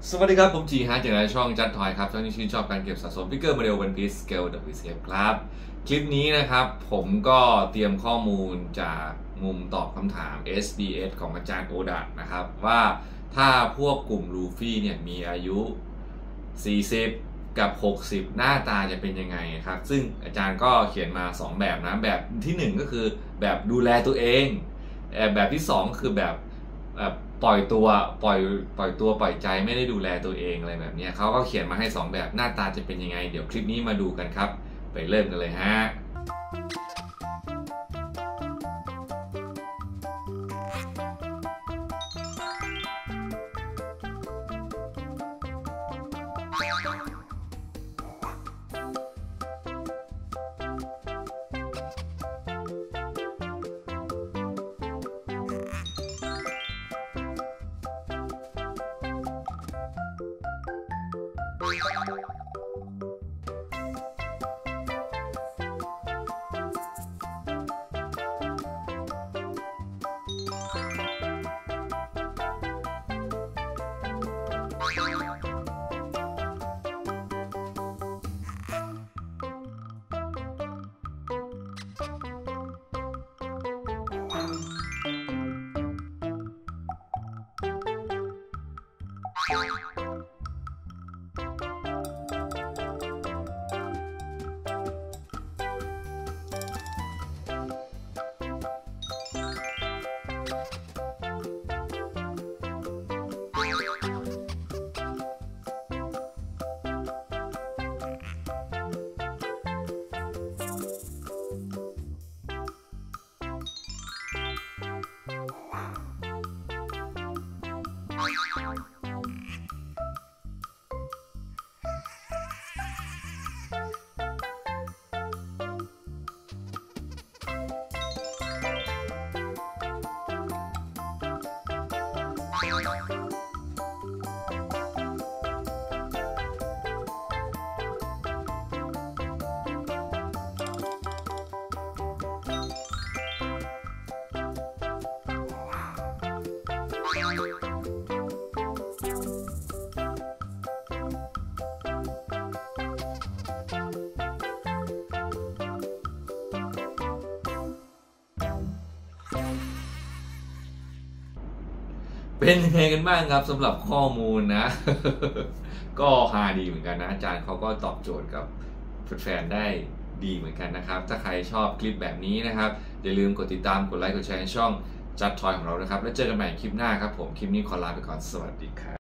สวัสดีครับผมจีฮาร์จากช่องจัดทอยครับช่องที่ชื่นชอบการเก็บสะสมฟิกเกอร์โมเดลวันพีซสเกลดับเบิลเซฟครับคลิปนี้นะครับผมก็เตรียมข้อมูลจากมุมตอบคำถาม SDS ของอาจารย์โอดะนะครับว่าถ้าพวกกลุ่มลูฟี่เนี่ยมีอายุ 40 กับ 60 หน้าตาจะเป็นยังไงครับซึ่งอาจารย์ก็เขียนมา 2 แบบนะแบบที่ 1 ก็คือแบบดูแลตัวเองแบบที่ 2 คือแบบปล่อยตัวปล่อยใจไม่ได้ดูแลตัวเองอะไรแบบนี้เขาก็เขียนมาให้ 2 แบบหน้าตาจะเป็นยังไงเดี๋ยวคลิปนี้มาดูกันครับไปเริ่มกันเลยฮะเป็นยังไงกันบ้างครับสำหรับข้อมูลนะ ก็ฮาดีเหมือนกันนะอาจารย์เขาก็ตอบโจทย์กับแฟนๆได้ดีเหมือนกันนะครับถ้าใครชอบคลิปแบบนี้นะครับอย่าลืมกดติดตามกดไลค์กดแชร์ช่องจัดทอยของเรานะครับแล้วเจอกันใหม่คลิปหน้าครับผมคลิปนี้ขอลาไปก่อนสวัสดีครับ